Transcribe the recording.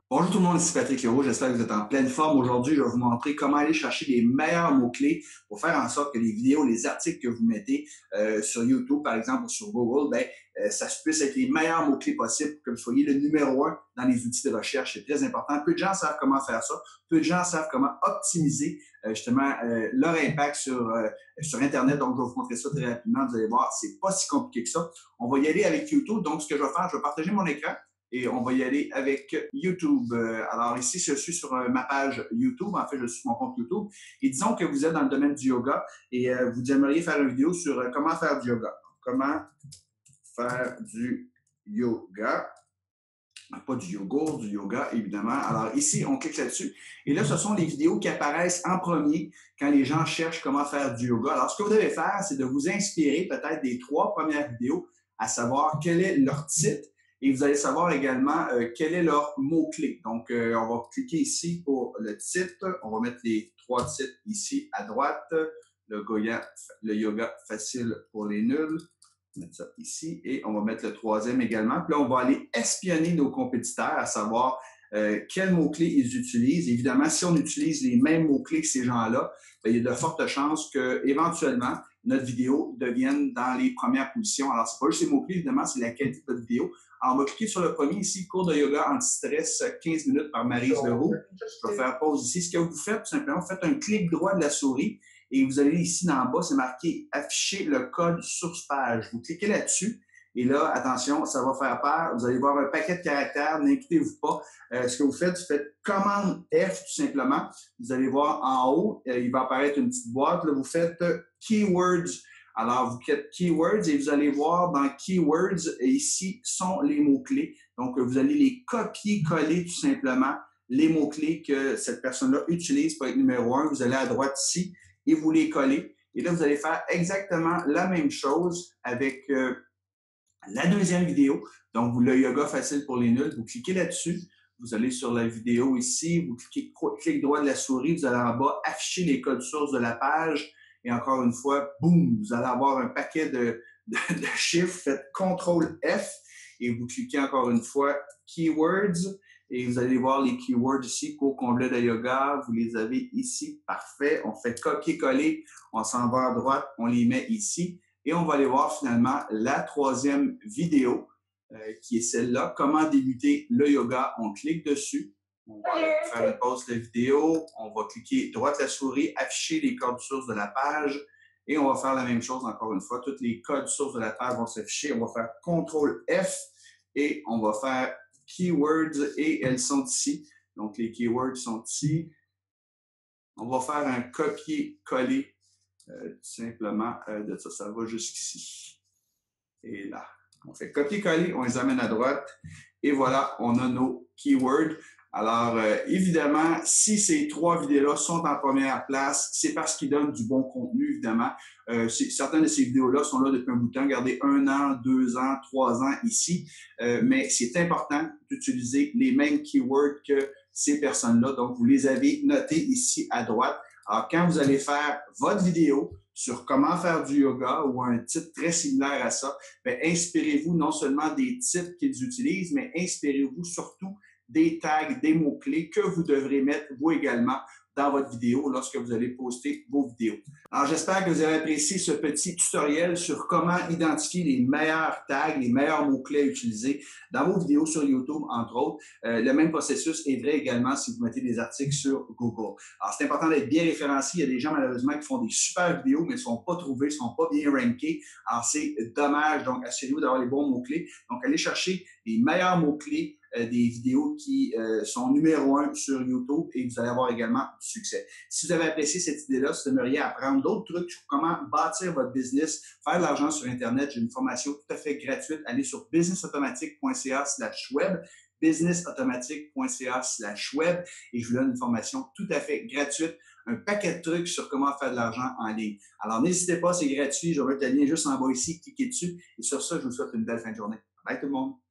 Bonjour tout le monde, ici Patrick Leroux, j'espère que vous êtes en pleine forme. Aujourd'hui, je vais vous montrer comment aller chercher les meilleurs mots-clés pour faire en sorte que les vidéos, les articles que vous mettez sur YouTube, par exemple, ou sur Google, ça puisse être les meilleurs mots-clés possibles pour que vous soyez le numéro un dans les outils de recherche. C'est très important. Peu de gens savent comment faire ça. Peu de gens savent comment optimiser leur impact sur Internet. Donc, je vais vous montrer ça très rapidement. Vous allez voir, c'est pas si compliqué que ça. On va y aller avec YouTube. Donc, ce que je vais faire, je vais partager mon écran. Et on va y aller avec YouTube. Alors ici, je suis sur ma page YouTube. En fait, je suis sur mon compte YouTube. Et disons que vous êtes dans le domaine du yoga et vous aimeriez faire une vidéo sur comment faire du yoga. Comment faire du yoga. Pas du yogourt, du yoga, évidemment. Alors ici, on clique là-dessus. Et là, ce sont les vidéos qui apparaissent en premier quand les gens cherchent comment faire du yoga. Alors, ce que vous devez faire, c'est de vous inspirer peut-être des 3 premières vidéos, à savoir quel est leur titre. Et vous allez savoir également quel est leur mot-clé. Donc, on va cliquer ici pour le titre. On va mettre les 3 titres ici à droite. Le yoga facile pour les nuls. On va mettre ça ici et on va mettre le 3e également. Puis là, on va aller espionner nos compétiteurs, à savoir quels mots-clés ils utilisent. Évidemment, si on utilise les mêmes mots-clés que ces gens-là, il y a de fortes chances qu'éventuellement, notre vidéo devienne dans les premières positions. Alors, c'est pas juste les mots-clés, évidemment, c'est la qualité de notre vidéo. Alors, on va cliquer sur le premier ici, cours de yoga anti-stress 15 minutes par Maryse Leroux. Je vais faire pause ici. Ce que vous faites, tout simplement, vous faites un clic droit de la souris et vous allez ici dans le bas, c'est marqué afficher le code source page. Vous cliquez là-dessus. Et là, attention, ça va faire peur. Vous allez voir un paquet de caractères, n'inquiétez-vous pas. Ce que vous faites commande F tout simplement. Vous allez voir en haut, il va apparaître une petite boîte. Là, vous faites Keywords. Alors, vous faites Keywords et vous allez voir dans Keywords, ici sont les mots-clés. Donc, vous allez les copier-coller tout simplement, les mots-clés que cette personne-là utilise pour être numéro 1. Vous allez à droite ici et vous les collez. Et là, vous allez faire exactement la même chose avec la deuxième vidéo. Donc, le yoga facile pour les nuls. Vous cliquez là-dessus. Vous allez sur la vidéo ici. Vous cliquez clic droit de la souris. Vous allez en bas afficher les codes sources de la page. Et encore une fois, boum, vous allez avoir un paquet de chiffres. Faites CTRL F et vous cliquez encore une fois Keywords. Et vous allez voir les keywords ici, cours complet de yoga, vous les avez ici, parfait. On fait copier-coller, on s'en va à droite, on les met ici. Et on va aller voir finalement la 3e vidéo, qui est celle-là, comment débuter le yoga. On clique dessus, on va faire une pause de vidéo, on va cliquer droite la souris, afficher les codes sources de la page. Et on va faire la même chose encore une fois. Tous les codes sources de la page vont s'afficher. On va faire CTRL F et on va faire Keywords et elles sont ici. Donc, les keywords sont ici. On va faire un copier-coller tout simplement de ça. Ça va jusqu'ici. Et là, on fait copier-coller, on les amène à droite. Et voilà, on a nos keywords. Alors, évidemment, si ces 3 vidéos-là sont en première place, c'est parce qu'ils donnent du bon contenu, évidemment. Certaines de ces vidéos-là sont là depuis un bout de temps. Regardez, 1 an, 2 ans, 3 ans ici. Mais c'est important d'utiliser les mêmes keywords que ces personnes-là. Donc, vous les avez notés ici à droite. Alors, quand vous allez faire votre vidéo sur comment faire du yoga ou un titre très similaire à ça, inspirez-vous non seulement des titres qu'ils utilisent, mais inspirez-vous surtout des tags, des mots-clés que vous devrez mettre vous également dans votre vidéo lorsque vous allez poster vos vidéos. Alors, j'espère que vous avez apprécié ce petit tutoriel sur comment identifier les meilleurs tags, les meilleurs mots-clés à utiliser dans vos vidéos sur YouTube, entre autres. Le même processus est vrai également si vous mettez des articles sur Google. Alors, c'est important d'être bien référencié. Il y a des gens, malheureusement, qui font des super vidéos, mais ne sont pas trouvés, ne sont pas bien rankés. Alors, c'est dommage. Donc, assurez-vous d'avoir les bons mots-clés. Donc, allez chercher les meilleurs mots-clés des vidéos qui sont numéro 1 sur YouTube et vous allez avoir également du succès. Si vous avez apprécié cette idée-là, si vous aimeriez apprendre d'autres trucs sur comment bâtir votre business, faire de l'argent sur Internet, j'ai une formation tout à fait gratuite. Allez sur businessautomatique.ca/web, businessautomatique.ca/web et je vous donne une formation tout à fait gratuite, un paquet de trucs sur comment faire de l'argent en ligne. Alors, n'hésitez pas, c'est gratuit. Je vais mettre le lien juste en bas ici, cliquez dessus et sur ça, je vous souhaite une belle fin de journée. Bye tout le monde!